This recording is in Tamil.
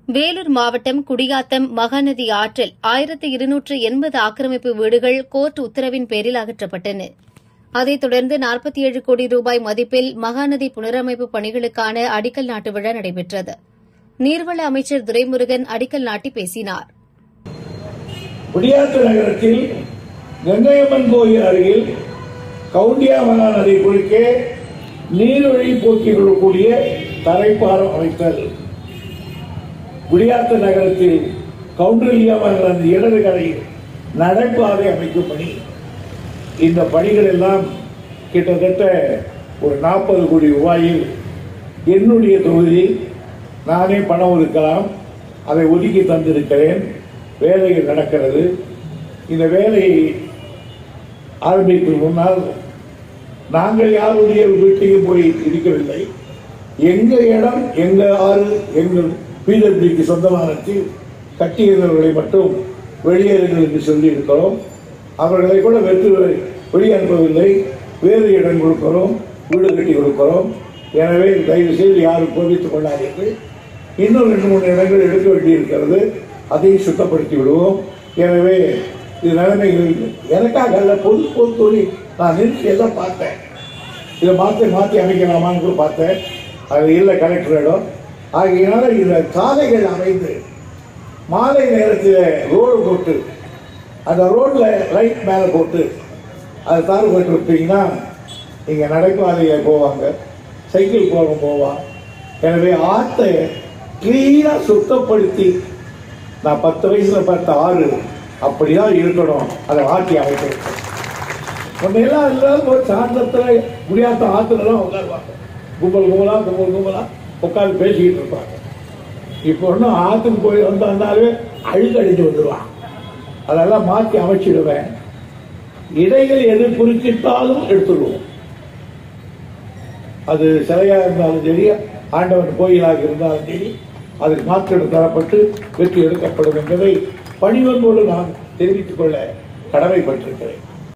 வேலூர் மாவட்டம் குடியாத்தம் மகாநதி ஆற்றில் 1280 ஆக்கிரமிப்பு வீடுகள் கோர்ட் உத்தரவின் பேரில் அகற்றப்பட்டன. அதைத் தொடர்ந்து 47 கோடி ரூபாய் மதிப்பில் மகாநதி புனரமைப்பு பணிகளுக்கான அடிக்கல் நாட்டு விழா நடைபெற்றது. நீர்வள அமைச்சர் துரைமுருகன் அடிக்கல் நாட்டி பேசினார். குடியாத்த நகரத்தில் கங்கையம்மன் கோயில் அருகில் கவுண்டியா மகாநதி குறுக்கே நீர்வழி போக்கிக் தரைப்பாலம் அமைத்தல், குடியாத்த நகரத்தில் கவுண்டலியா மகாநதி இடது கரையில் நடைபாதை அமைக்கும் பணி. இந்த பணிகள் எல்லாம் கிட்டத்தட்ட ஒரு 40 கோடி ரூபாயில் என்னுடைய தொகுதியில் நானே பணம் ஒதுக்கலாம், அதை ஒதுக்கி தந்திருக்கிறேன். வேலைகள் நடக்கிறது. இந்த வேலையை ஆரம்பிக்கும் முன்னால் நாங்கள் யாருடைய வீட்டையும் போய் இருக்கவில்லை. எங்கள் இடம், எங்கள் ஆறு, எங்கள் பிடபிள்யூக்கு சொந்தமானத்தில் கட்டியிருந்தவர்களை மட்டும் வெளியேறுங்கள் என்று சொல்லி இருக்கிறோம். அவர்களை கூட வெளியனுப்பவில்லை. வேறு இடம் கொடுக்கிறோம், வீடு கட்டி கொடுக்கிறோம். எனவே தயவு செய்து யாரும் கோபித்துக் கொள்ளாதீர்கள். இன்னும் 2-3 இடங்கள் எடுக்க வேண்டியிருக்கிறது, அதையும் சுத்தப்படுத்தி விடுவோம். எனவே இது நிலைமைகள் எனக்காக அல்ல, பொது தொழில் நான் நிறுத்தி எல்லாம் பார்த்தேன். இதை மாற்றி அமைக்கலாமான்னு கூட பார்த்தேன். அது இல்லை கலெக்டரிடம். ஆகையினால இந்த சாலைகள் அமைந்து மாலை நேரத்தில் ரோடு போட்டு அந்த ரோட்ல லைட் மேலே போட்டு அதை தார் போட்டு விட்டீங்கன்னா இங்கே நடைபாதையில் போவாங்க, சைக்கிள் போவான். எனவே ஆற்றை கிளீனாக சுத்தப்படுத்தி, நான் 10 வயசுல பார்த்த ஆறு அப்படிதான் இருக்கணும், அதை மாற்றி அமைக்க. முன்னெல்லாம் எல்லாரும் ஒரு சாந்தத்தில் முடியாத ஆற்றுலாம் உட்காருவாங்க, கும்பலா உட்காந்து பேசிக்கிட்டு இருப்பாங்க. இப்போ ஒன்றும் ஆற்றுக்கு போய் வந்தாலே அழுக்கு அடிச்சு வந்துடுவான். அதெல்லாம் மாற்றி அமைச்சிடுவேன். இடைகள் எது குறிச்சிட்டாலும் எடுத்துடுவோம். அது சிலையா இருந்தாலும் சரி, ஆண்டவன் கோயிலாக இருந்தாலும் சரி, அதுக்கு மாற்றம் தரப்பட்டு வெற்றி எடுக்கப்படும் என்பதை பணிவன்போடு நான் தெரிவித்துக் கொள்ள கடமைப்பட்டிருக்கிறேன்.